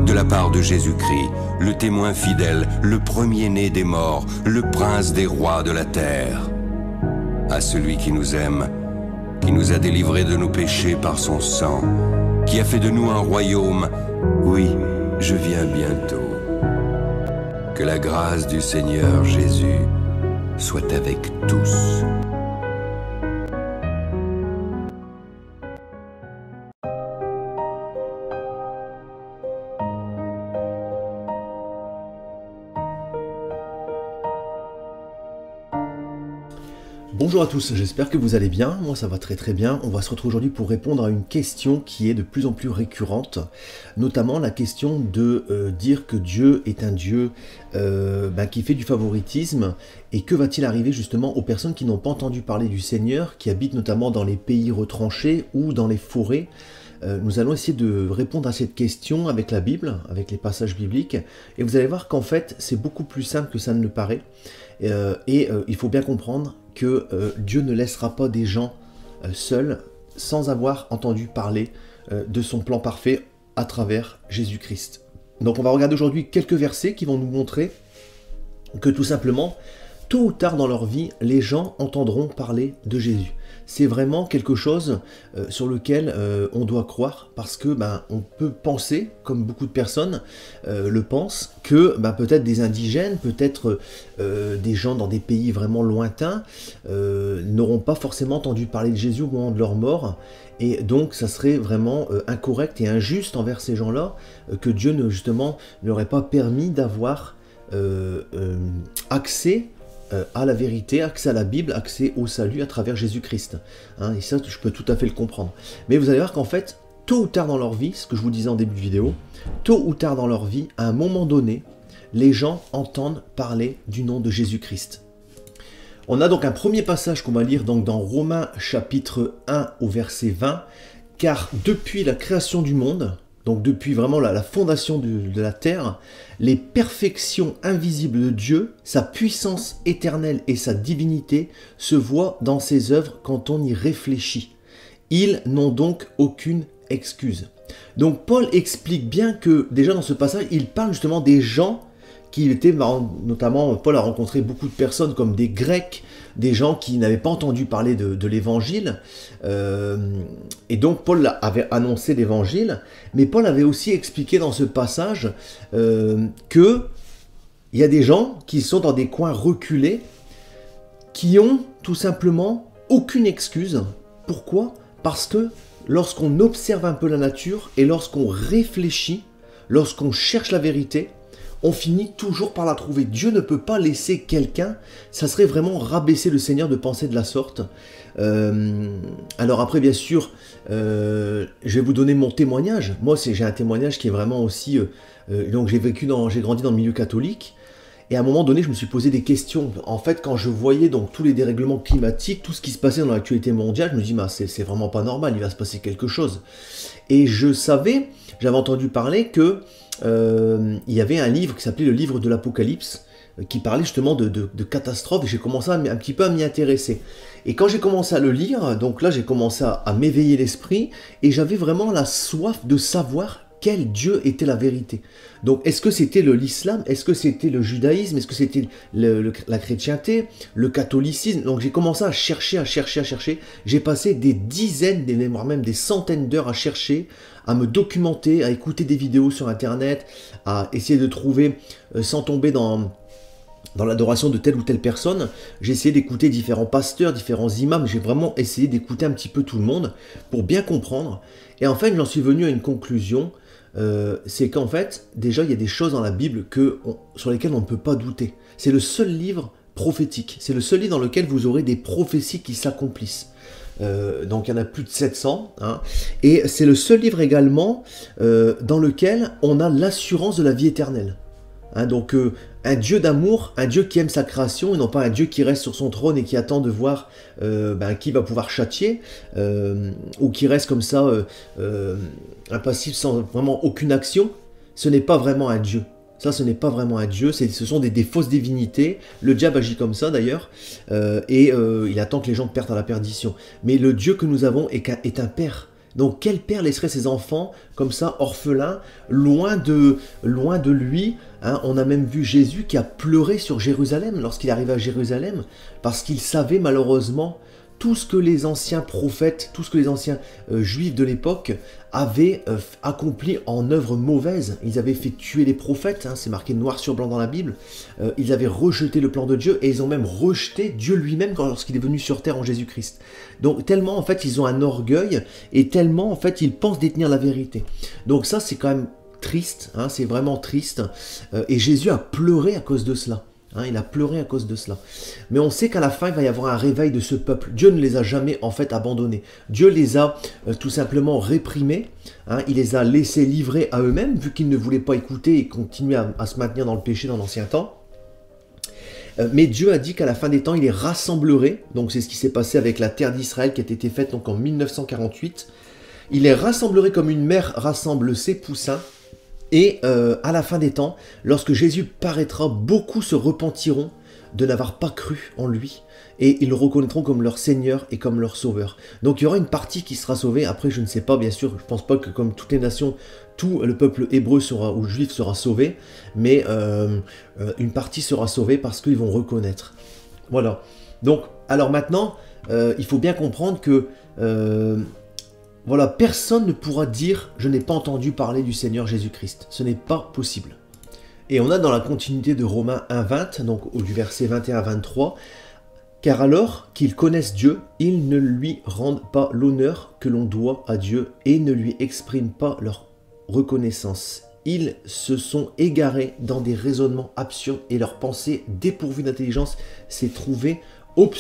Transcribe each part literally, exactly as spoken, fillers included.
de la part de Jésus-Christ, le témoin fidèle, le premier-né des morts, le prince des rois de la terre. À celui qui nous aime, qui nous a délivrés de nos péchés par son sang, qui a fait de nous un royaume, oui, je viens bientôt. Que la grâce du Seigneur Jésus soit avec tous. Bonjour à tous, j'espère que vous allez bien, moi ça va très très bien. On va se retrouver aujourd'hui pour répondre à une question qui est de plus en plus récurrente, notamment la question de euh, dire que Dieu est un Dieu euh, ben, qui fait du favoritisme, et que va-t-il arriver justement aux personnes qui n'ont pas entendu parler du Seigneur, qui habitent notamment dans les pays retranchés ou dans les forêts. Euh, nous allons essayer de répondre à cette question avec la Bible, avec les passages bibliques, et vous allez voir qu'en fait c'est beaucoup plus simple que ça ne le paraît, euh, et euh, il faut bien comprendre que euh, Dieu ne laissera pas des gens euh, seuls sans avoir entendu parler euh, de son plan parfait à travers Jésus-Christ. Donc on va regarder aujourd'hui quelques versets qui vont nous montrer que tout simplement, tôt ou tard dans leur vie, les gens entendront parler de Jésus. C'est vraiment quelque chose euh, sur lequel euh, on doit croire, parce que ben, on peut penser, comme beaucoup de personnes euh, le pensent, que ben, peut-être des indigènes, peut-être euh, des gens dans des pays vraiment lointains euh, n'auront pas forcément entendu parler de Jésus au moment de leur mort, et donc ça serait vraiment euh, incorrect et injuste envers ces gens-là euh, que Dieu ne, justement ne leur ait pas permis d'avoir euh, euh, accès à la vérité, accès à la Bible, accès au salut à travers Jésus-Christ. Hein, et ça, je peux tout à fait le comprendre. Mais vous allez voir qu'en fait, tôt ou tard dans leur vie, ce que je vous disais en début de vidéo, tôt ou tard dans leur vie, à un moment donné, les gens entendent parler du nom de Jésus-Christ. On a donc un premier passage qu'on va lire donc dans Romains chapitre un au verset vingt, « Car depuis la création du monde, donc depuis vraiment la, la fondation de, de la terre, les perfections invisibles de Dieu, sa puissance éternelle et sa divinité se voient dans ses œuvres quand on y réfléchit. Ils n'ont donc aucune excuse. » Donc Paul explique bien que déjà dans ce passage, il parle justement des gens qui étaient, notamment Paul a rencontré beaucoup de personnes comme des Grecs, des gens qui n'avaient pas entendu parler de, de l'évangile, euh, et donc Paul avait annoncé l'évangile, mais Paul avait aussi expliqué dans ce passage euh, que il y a des gens qui sont dans des coins reculés, qui ont tout simplement aucune excuse. Pourquoi? Parce que lorsqu'on observe un peu la nature, et lorsqu'on réfléchit, lorsqu'on cherche la vérité, on finit toujours par la trouver. Dieu ne peut pas laisser quelqu'un, ça serait vraiment rabaisser le Seigneur de penser de la sorte. Euh, alors après, bien sûr, euh, je vais vous donner mon témoignage. Moi, j'ai un témoignage qui est vraiment aussi... Euh, donc j'ai vécu dans, j'ai grandi dans le milieu catholique, et à un moment donné, je me suis posé des questions. En fait, quand je voyais donc tous les dérèglements climatiques, tout ce qui se passait dans l'actualité mondiale, je me dis, bah, c'est vraiment pas normal, il va se passer quelque chose. Et je savais, j'avais entendu parler que Euh, il y avait un livre qui s'appelait le livre de l'Apocalypse, euh, qui parlait justement de, de, de catastrophes, et j'ai commencé à, un petit peu à m'y intéresser. Et quand j'ai commencé à le lire, donc là j'ai commencé à, à m'éveiller l'esprit, et j'avais vraiment la soif de savoir quel Dieu était la vérité. Donc est-ce que c'était l'islam, est-ce que c'était le judaïsme, est-ce que c'était le, le, la chrétienté, le catholicisme? Donc j'ai commencé à chercher, à chercher, à chercher. J'ai passé des dizaines, des, voire même des centaines d'heures à chercher, à me documenter, à écouter des vidéos sur internet, à essayer de trouver, euh, sans tomber dans... dans l'adoration de telle ou telle personne. J'ai essayé d'écouter différents pasteurs, différents imams, j'ai vraiment essayé d'écouter un petit peu tout le monde pour bien comprendre. Et en fait, j'en suis venu à une conclusion, euh, c'est qu'en fait, déjà, il y a des choses dans la Bible que on, sur lesquelles on ne peut pas douter. C'est le seul livre prophétique, c'est le seul livre dans lequel vous aurez des prophéties qui s'accomplissent. Euh, donc il y en a plus de sept cents, hein, et c'est le seul livre également euh, dans lequel on a l'assurance de la vie éternelle. Hein, donc euh, un Dieu d'amour, un Dieu qui aime sa création, et non pas un Dieu qui reste sur son trône et qui attend de voir euh, ben, qui va pouvoir châtier, euh, ou qui reste comme ça euh, euh, impassif sans vraiment aucune action. Ce n'est pas vraiment un Dieu. Ça, ce n'est pas vraiment un Dieu, ce sont des, des fausses divinités. Le diable agit comme ça d'ailleurs, euh, et euh, il attend que les gens perdent à la perdition. Mais le Dieu que nous avons est un, est un Père. Donc quel père laisserait ses enfants comme ça, orphelins, loin de, loin de lui, hein? On a même vu Jésus qui a pleuré sur Jérusalem lorsqu'il arrivait à Jérusalem, parce qu'il savait malheureusement tout ce que les anciens prophètes, tout ce que les anciens euh, juifs de l'époque avaient euh, accompli en œuvre mauvaise. Ils avaient fait tuer les prophètes, hein, c'est marqué noir sur blanc dans la Bible. Euh, ils avaient rejeté le plan de Dieu et ils ont même rejeté Dieu lui-même lorsqu'il est venu sur terre en Jésus-Christ. Donc tellement en fait ils ont un orgueil et tellement en fait ils pensent détenir la vérité. Donc ça c'est quand même triste, hein, c'est vraiment triste. Euh, et Jésus a pleuré à cause de cela. Hein, il a pleuré à cause de cela. Mais on sait qu'à la fin, il va y avoir un réveil de ce peuple. Dieu ne les a jamais en fait abandonnés. Dieu les a euh, tout simplement réprimés. Hein, il les a laissés livrer à eux-mêmes, vu qu'ils ne voulaient pas écouter et continuer à, à se maintenir dans le péché dans l'ancien temps. Euh, mais Dieu a dit qu'à la fin des temps, il les rassemblerait. Donc c'est ce qui s'est passé avec la terre d'Israël qui a été faite donc, en mille neuf cent quarante-huit. Il les rassemblerait comme une mère rassemble ses poussins. Et euh, à la fin des temps, lorsque Jésus paraîtra, beaucoup se repentiront de n'avoir pas cru en lui. Et ils le reconnaîtront comme leur Seigneur et comme leur Sauveur. Donc il y aura une partie qui sera sauvée. Après, je ne sais pas, bien sûr, je ne pense pas que comme toutes les nations, tout le peuple hébreu sera, ou juif sera sauvé. Mais euh, euh, une partie sera sauvée parce qu'ils vont reconnaître. Voilà. Donc, alors maintenant, euh, il faut bien comprendre que... Euh, Voilà, personne ne pourra dire « je n'ai pas entendu parler du Seigneur Jésus-Christ ». Ce n'est pas possible. Et on a dans la continuité de Romains un vingt, donc du verset vingt et un à vingt-trois, « Car alors qu'ils connaissent Dieu, ils ne lui rendent pas l'honneur que l'on doit à Dieu et ne lui expriment pas leur reconnaissance. Ils se sont égarés dans des raisonnements absurdes et leur pensée dépourvue d'intelligence s'est trouvée obscurci. »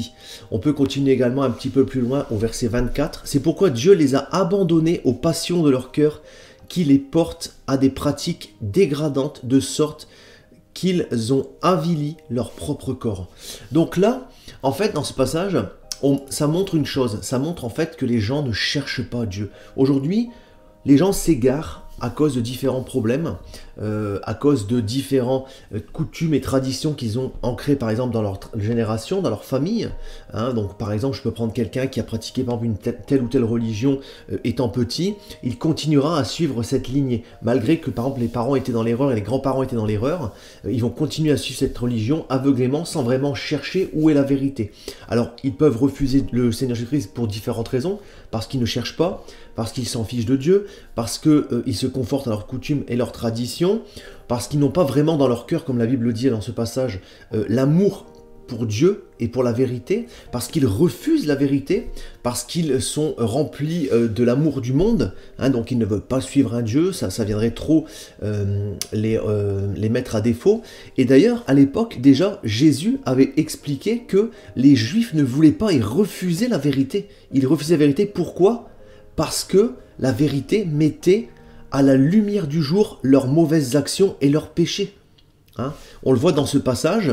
On peut continuer également un petit peu plus loin au verset vingt-quatre. « C'est pourquoi Dieu les a abandonnés aux passions de leur cœur qui les portent à des pratiques dégradantes de sorte qu'ils ont avili leur propre corps. » Donc là, en fait, dans ce passage, on, ça montre une chose. Ça montre en fait que les gens ne cherchent pas Dieu. Aujourd'hui, les gens s'égarent à cause de différents problèmes, euh, à cause de différents euh, coutumes et traditions qu'ils ont ancrées par exemple dans leur génération, dans leur famille. Hein, donc par exemple, je peux prendre quelqu'un qui a pratiqué par exemple une telle, telle ou telle religion euh, étant petit, il continuera à suivre cette lignée. Malgré que par exemple les parents étaient dans l'erreur et les grands-parents étaient dans l'erreur, euh, ils vont continuer à suivre cette religion aveuglément sans vraiment chercher où est la vérité. Alors ils peuvent refuser le Seigneur Jésus-Christ pour différentes raisons, parce qu'ils ne cherchent pas, parce qu'ils s'en fichent de Dieu, parce qu'ils euh, se confortent à leurs coutumes et leurs traditions, parce qu'ils n'ont pas vraiment dans leur cœur, comme la Bible le dit dans ce passage, euh, l'amour pour Dieu et pour la vérité, parce qu'ils refusent la vérité, parce qu'ils sont remplis euh, de l'amour du monde, hein, donc ils ne veulent pas suivre un Dieu, ça, ça viendrait trop euh, les, euh, les mettre à défaut. Et d'ailleurs, à l'époque, déjà, Jésus avait expliqué que les Juifs ne voulaient pas et refusaient la vérité. Ils refusaient la vérité, pourquoi ? Parce que la vérité mettait à la lumière du jour leurs mauvaises actions et leurs péchés. Hein, on le voit dans ce passage,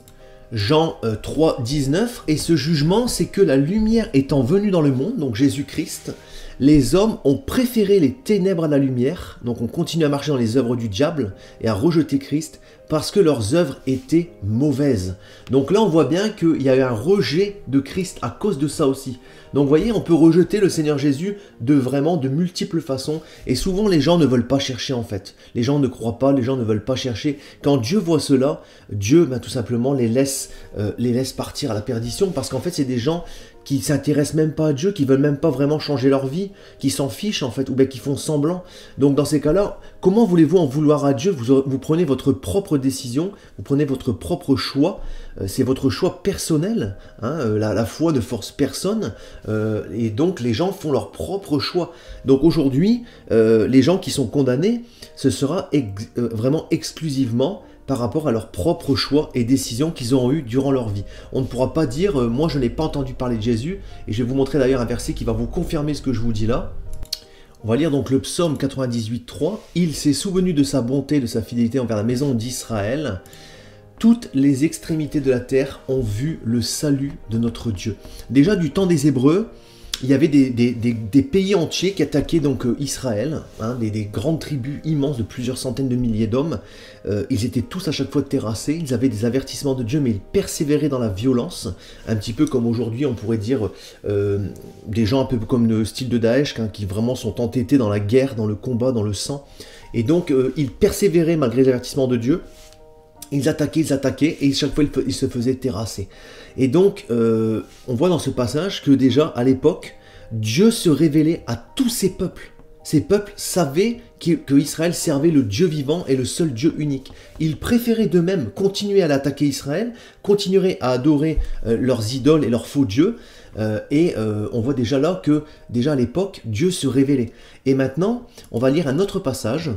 Jean euh, trois, dix-neuf, et ce jugement, c'est que la lumière étant venue dans le monde, donc Jésus-Christ, les hommes ont préféré les ténèbres à la lumière, donc on continue à marcher dans les œuvres du diable et à rejeter Christ, parce que leurs œuvres étaient mauvaises. Donc là, on voit bien qu'il y a eu un rejet de Christ à cause de ça aussi. Donc vous voyez, on peut rejeter le Seigneur Jésus de vraiment de multiples façons. Et souvent, les gens ne veulent pas chercher en fait. Les gens ne croient pas, les gens ne veulent pas chercher. Quand Dieu voit cela, Dieu ben, tout simplement les laisse, euh, les laisse partir à la perdition. Parce qu'en fait, c'est des gens qui s'intéressent même pas à Dieu, qui veulent même pas vraiment changer leur vie, qui s'en fichent en fait, ou bien qui font semblant. Donc dans ces cas-là, comment voulez-vous en vouloir à Dieu ? vous, vous prenez votre propre décision, vous prenez votre propre choix, euh, c'est votre choix personnel, hein, euh, la, la foi ne force personne, euh, et donc les gens font leur propre choix. Donc aujourd'hui, euh, les gens qui sont condamnés, ce sera ex euh, vraiment exclusivement par rapport à leurs propres choix et décisions qu'ils ont eus durant leur vie. On ne pourra pas dire euh, « moi je n'ai pas entendu parler de Jésus » et je vais vous montrer d'ailleurs un verset qui va vous confirmer ce que je vous dis là. On va lire donc le psaume quatre-vingt-dix-huit, trois. « Il s'est souvenu de sa bonté, de sa fidélité envers la maison d'Israël. Toutes les extrémités de la terre ont vu le salut de notre Dieu. » Déjà du temps des Hébreux, il y avait des, des, des, des pays entiers qui attaquaient donc euh, Israël, hein, des, des grandes tribus immenses de plusieurs centaines de milliers d'hommes. Euh, ils étaient tous à chaque fois terrassés, ils avaient des avertissements de Dieu, mais ils persévéraient dans la violence, un petit peu comme aujourd'hui on pourrait dire euh, des gens un peu comme le style de Daesh, hein, qui vraiment sont entêtés dans la guerre, dans le combat, dans le sang. Et donc euh, ils persévéraient malgré les avertissements de Dieu. Ils attaquaient, ils attaquaient, et chaque fois ils se faisaient terrasser. Et donc, euh, on voit dans ce passage que déjà, à l'époque, Dieu se révélait à tous ces peuples. Ces peuples savaient que Israël servait le Dieu vivant et le seul Dieu unique. Ils préféraient d'eux-mêmes continuer à l'attaquer Israël, continuer à adorer euh, leurs idoles et leurs faux dieux, euh, et euh, on voit déjà là que, déjà à l'époque, Dieu se révélait. Et maintenant, on va lire un autre passage.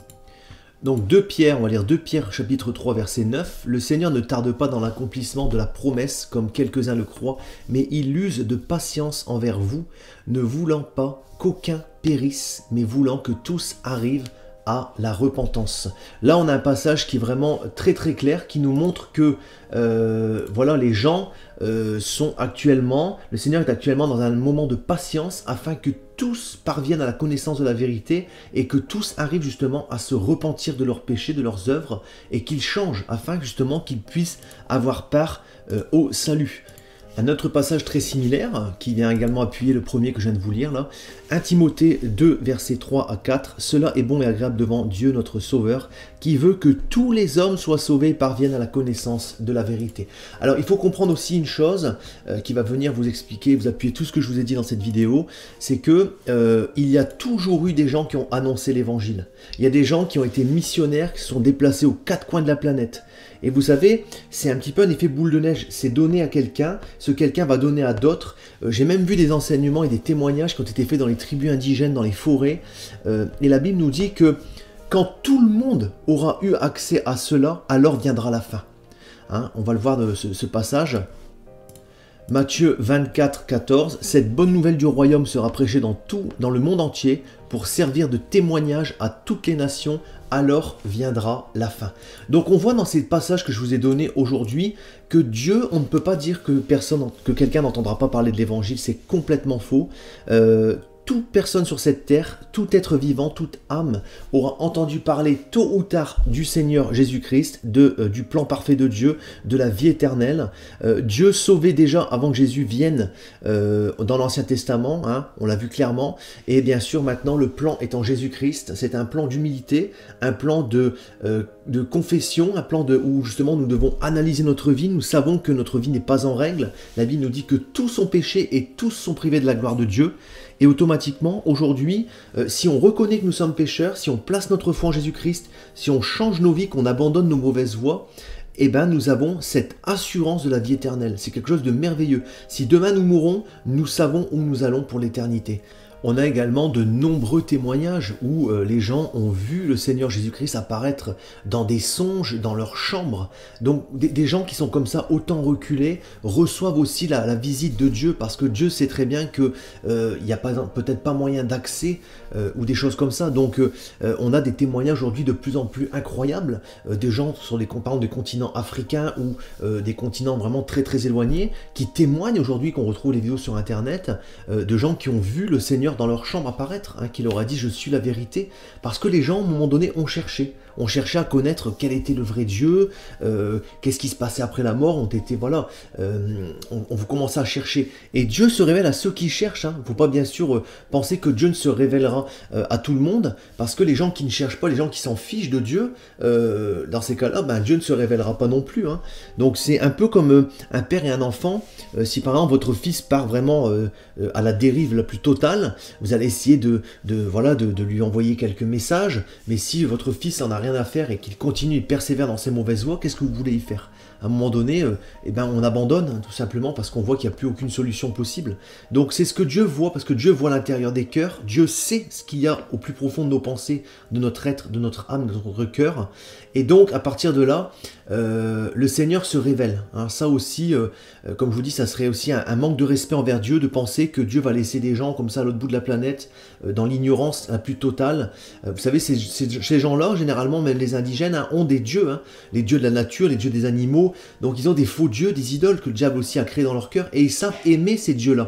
Donc deux Pierre, on va lire deux Pierre chapitre trois verset neuf. Le Seigneur ne tarde pas dans l'accomplissement de la promesse comme quelques-uns le croient, mais il use de patience envers vous, ne voulant pas qu'aucun périsse, mais voulant que tous arrivent à la repentance. Là on a un passage qui est vraiment très très clair, qui nous montre que euh, voilà, les gens euh, sont actuellement, le Seigneur est actuellement dans un moment de patience afin que tous parviennent à la connaissance de la vérité et que tous arrivent justement à se repentir de leurs péchés, de leurs œuvres, et qu'ils changent afin justement qu'ils puissent avoir part euh, au salut. Un autre passage très similaire, qui vient également appuyer le premier que je viens de vous lire là, un Timothée deux, versets trois à quatre, « Cela est bon et agréable devant Dieu notre Sauveur, qui veut que tous les hommes soient sauvés et parviennent à la connaissance de la vérité. » Alors il faut comprendre aussi une chose, euh, qui va venir vous expliquer, vous appuyer tout ce que je vous ai dit dans cette vidéo, c'est que euh, il y a toujours eu des gens qui ont annoncé l'évangile. Il y a des gens qui ont été missionnaires, qui se sont déplacés aux quatre coins de la planète. Et vous savez, c'est un petit peu un effet boule de neige, c'est donné à quelqu'un, ce quelqu'un va donner à d'autres. Euh, J'ai même vu des enseignements et des témoignages qui ont été faits dans les tribus indigènes, dans les forêts. Euh, et la Bible nous dit que quand tout le monde aura eu accès à cela, alors viendra la fin. Hein, on va le voir de ce, ce passage. Matthieu vingt-quatre, quatorze, « Cette bonne nouvelle du royaume sera prêchée dans tout, dans le monde entier, pour servir de témoignage à toutes les nations, alors viendra la fin. » Donc on voit dans ces passages que je vous ai donnés aujourd'hui que Dieu, on ne peut pas dire que personne, que quelqu'un n'entendra pas parler de l'évangile, c'est complètement faux. Euh, toute personne sur cette terre, tout être vivant, toute âme aura entendu parler tôt ou tard du Seigneur Jésus-Christ, de, euh, du plan parfait de Dieu, de la vie éternelle. Euh, Dieu sauvait déjà avant que Jésus vienne euh, dans l'Ancien Testament, hein, on l'a vu clairement, et bien sûr maintenant le plan est en Jésus-Christ. C'est un plan d'humilité, un plan de, euh, de confession, un plan de, où justement nous devons analyser notre vie. Nous savons que notre vie n'est pas en règle. La Bible nous dit que tous sont péchés et tous sont privés de la gloire de Dieu. Et automatiquement, aujourd'hui, euh, si on reconnaît que nous sommes pécheurs, si on place notre foi en Jésus-Christ, si on change nos vies, qu'on abandonne nos mauvaises voies, eh ben, nous avons cette assurance de la vie éternelle. C'est quelque chose de merveilleux. Si demain nous mourrons, nous savons où nous allons pour l'éternité. On a également de nombreux témoignages où euh, les gens ont vu le Seigneur Jésus-Christ apparaître dans des songes, dans leur chambre. Donc des, des gens qui sont comme ça autant reculés reçoivent aussi la, la visite de Dieu, parce que Dieu sait très bien qu'il euh, n'y a peut-être pas moyen d'accès euh, ou des choses comme ça. Donc euh, on a des témoignages aujourd'hui de plus en plus incroyables, euh, des gens sur des, par exemple, des continents africains ou euh, des continents vraiment très très éloignés, qui témoignent aujourd'hui, qu'on retrouve les vidéos sur internet, euh, de gens qui ont vu le Seigneur dans leur chambre apparaître, hein, qui leur a dit « je suis la vérité », parce que les gens, à un moment donné, ont cherché. On cherchait à connaître quel était le vrai Dieu, euh, qu'est-ce qui se passait après la mort, on était, voilà, euh, on, on commençait à chercher. Et Dieu se révèle à ceux qui cherchent. Il hein. ne faut pas bien sûr euh, penser que Dieu ne se révélera euh, à tout le monde, parce que les gens qui ne cherchent pas, les gens qui s'en fichent de Dieu, euh, dans ces cas-là, ben, Dieu ne se révélera pas non plus. Hein. Donc c'est un peu comme euh, un père et un enfant. Euh, si par exemple votre fils part vraiment euh, euh, à la dérive la plus totale, vous allez essayer de, de, voilà, de, de lui envoyer quelques messages, mais si votre fils en a rien à faire et qu'il continue et persévère dans ses mauvaises voies, qu'est-ce que vous voulez y faire? À un moment donné, euh, eh ben, on abandonne, hein, tout simplement parce qu'on voit qu'il n'y a plus aucune solution possible. Donc c'est ce que Dieu voit, parce que Dieu voit l'intérieur des cœurs, Dieu sait ce qu'il y a au plus profond de nos pensées, de notre être, de notre âme, de notre cœur, et donc à partir de là, euh, le Seigneur se révèle. Hein. Ça aussi, euh, euh, comme je vous dis, ça serait aussi un, un manque de respect envers Dieu, de penser que Dieu va laisser des gens comme ça à l'autre bout de la planète, euh, dans l'ignorance la plus totale. Euh, vous savez, ces, ces, ces gens-là, généralement, même les indigènes, hein, ont des dieux, hein, les dieux de la nature, les dieux des animaux. Donc ils ont des faux dieux, des idoles que le diable aussi a créés dans leur cœur, et ils savent aimer ces dieux-là.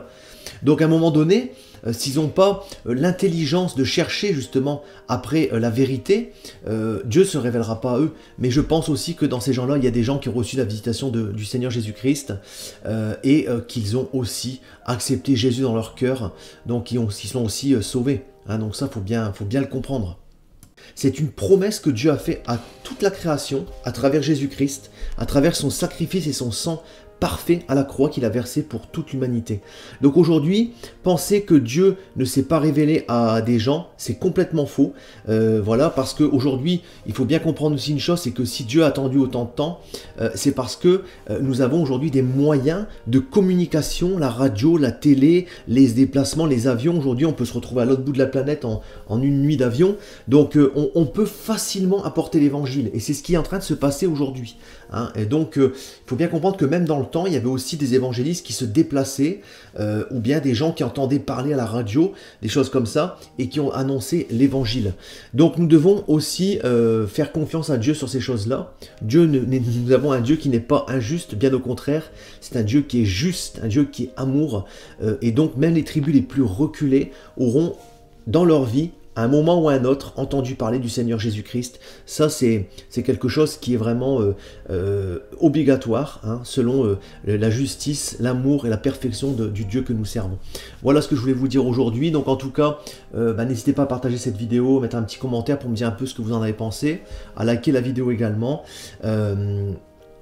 Donc à un moment donné, euh, s'ils n'ont pas euh, l'intelligence de chercher justement après euh, la vérité, euh, Dieu ne se révélera pas à eux. Mais je pense aussi que dans ces gens-là, il y a des gens qui ont reçu la visitation de, du Seigneur Jésus-Christ euh, et euh, qu'ils ont aussi accepté Jésus dans leur cœur, donc ils, ont, ils sont aussi euh, sauvés. Hein, donc ça, il faut bien, faut bien le comprendre. C'est une promesse que Dieu a faite à toute la création, à travers Jésus-Christ, à travers son sacrifice et son sang parfait à la croix qu'il a versé pour toute l'humanité. Donc aujourd'hui, penser que Dieu ne s'est pas révélé à des gens, c'est complètement faux. Euh, voilà, parce qu'aujourd'hui, il faut bien comprendre aussi une chose, c'est que si Dieu a attendu autant de temps, euh, c'est parce que euh, nous avons aujourd'hui des moyens de communication, la radio, la télé, les déplacements, les avions. Aujourd'hui, on peut se retrouver à l'autre bout de la planète en, en une nuit d'avion. Donc euh, on, on peut facilement apporter l'évangile. Et c'est ce qui est en train de se passer aujourd'hui. Hein. Et donc, euh, il faut bien comprendre que même dans le temps, il y avait aussi des évangélistes qui se déplaçaient, euh, ou bien des gens qui entendaient parler à la radio, des choses comme ça, et qui ont annoncé l'évangile. Donc nous devons aussi euh, faire confiance à Dieu sur ces choses-là. Dieu, ne, nous avons un Dieu qui n'est pas injuste, bien au contraire, c'est un Dieu qui est juste, un Dieu qui est amour, euh, et donc même les tribus les plus reculées auront dans leur vie, à un moment ou à un autre, entendu parler du Seigneur Jésus-Christ. Ça, c'est quelque chose qui est vraiment euh, euh, obligatoire, hein, selon euh, la justice, l'amour et la perfection de, du Dieu que nous servons. Voilà ce que je voulais vous dire aujourd'hui. Donc en tout cas, euh, bah, n'hésitez pas à partager cette vidéo, mettre un petit commentaire pour me dire un peu ce que vous en avez pensé, à liker la vidéo également. Euh,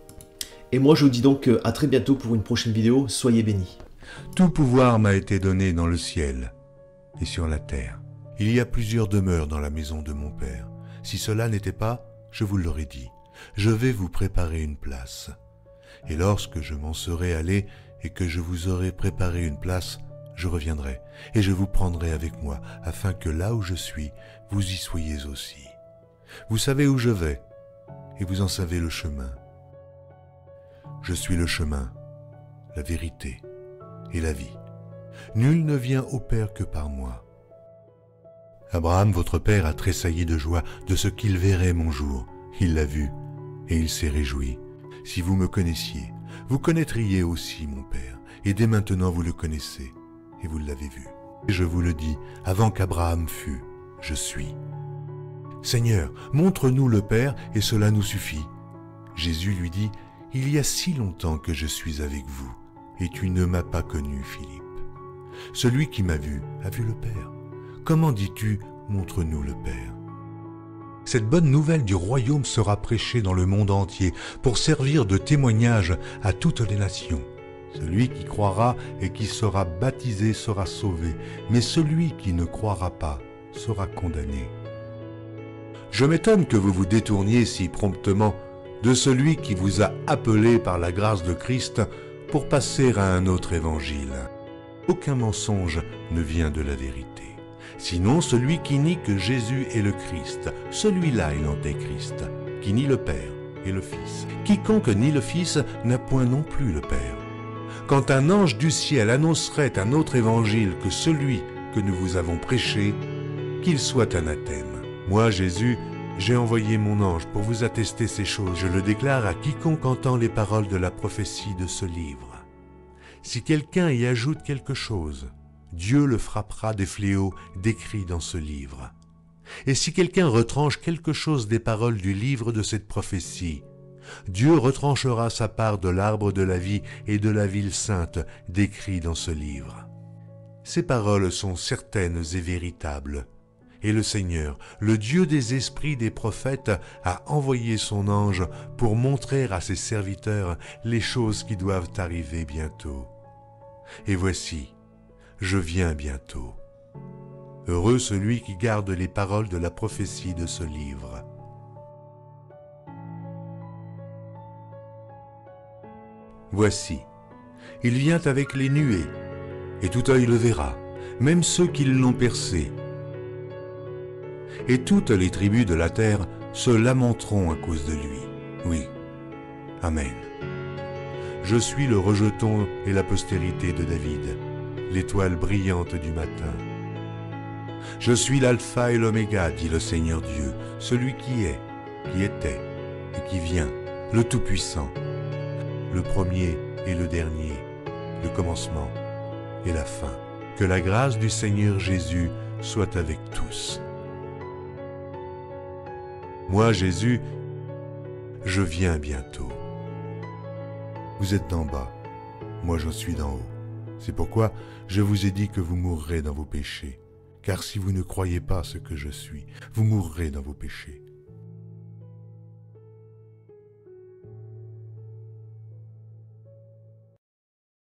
et moi, je vous dis donc à très bientôt pour une prochaine vidéo. Soyez bénis. Tout pouvoir m'a été donné dans le ciel et sur la terre. Il y a plusieurs demeures dans la maison de mon Père. Si cela n'était pas, je vous l'aurais dit. Je vais vous préparer une place. Et lorsque je m'en serai allé et que je vous aurai préparé une place, je reviendrai et je vous prendrai avec moi, afin que là où je suis, vous y soyez aussi. Vous savez où je vais et vous en savez le chemin. Je suis le chemin, la vérité et la vie. Nul ne vient au Père que par moi. Abraham, votre père, a tressailli de joie de ce qu'il verrait mon jour. Il l'a vu, et il s'est réjoui. Si vous me connaissiez, vous connaîtriez aussi mon Père, et dès maintenant vous le connaissez, et vous l'avez vu. Et je vous le dis, avant qu'Abraham fût, je suis. Seigneur, montre-nous le Père, et cela nous suffit. Jésus lui dit, il y a si longtemps que je suis avec vous, et tu ne m'as pas connu, Philippe. Celui qui m'a vu a vu le Père. Comment dis-tu, montre-nous le Père? Cette bonne nouvelle du royaume sera prêchée dans le monde entier pour servir de témoignage à toutes les nations. Celui qui croira et qui sera baptisé sera sauvé, mais celui qui ne croira pas sera condamné. Je m'étonne que vous vous détourniez si promptement de celui qui vous a appelé par la grâce de Christ pour passer à un autre évangile. Aucun mensonge ne vient de la vérité. Sinon celui qui nie que Jésus est le Christ, celui-là est l'antéchrist, qui nie le Père et le Fils. Quiconque nie le Fils n'a point non plus le Père. Quand un ange du ciel annoncerait un autre évangile que celui que nous vous avons prêché, qu'il soit anathème. Moi, Jésus, j'ai envoyé mon ange pour vous attester ces choses. Je le déclare à quiconque entend les paroles de la prophétie de ce livre. Si quelqu'un y ajoute quelque chose, Dieu le frappera des fléaux décrits dans ce livre. Et si quelqu'un retranche quelque chose des paroles du livre de cette prophétie, Dieu retranchera sa part de l'arbre de la vie et de la ville sainte décrits dans ce livre. Ces paroles sont certaines et véritables. Et le Seigneur, le Dieu des esprits des prophètes, a envoyé son ange pour montrer à ses serviteurs les choses qui doivent arriver bientôt. Et voici, je viens bientôt. Heureux celui qui garde les paroles de la prophétie de ce livre. Voici, il vient avec les nuées, et tout œil le verra, même ceux qui l'ont percé. Et toutes les tribus de la terre se lamenteront à cause de lui. Oui, Amen. Je suis le rejeton et la postérité de David, l'étoile brillante du matin. Je suis l'alpha et l'oméga, dit le Seigneur Dieu, celui qui est, qui était et qui vient, le Tout-Puissant, le premier et le dernier, le commencement et la fin. Que la grâce du Seigneur Jésus soit avec tous. Moi, Jésus, je viens bientôt. Vous êtes d'en bas, moi je suis d'en haut. C'est pourquoi je vous ai dit que vous mourrez dans vos péchés. Car si vous ne croyez pas ce que je suis, vous mourrez dans vos péchés.